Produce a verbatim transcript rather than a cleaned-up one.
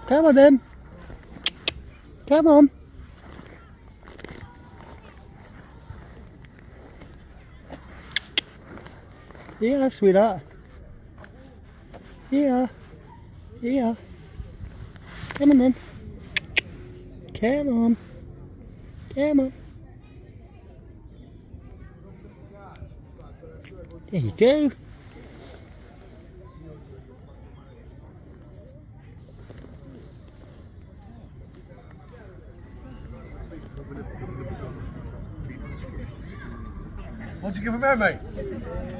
Come on then. Come on. Yeah, sweetheart. Yeah. Yeah. Come on then. Come on. Come on. There you go. What'd you give him, mate?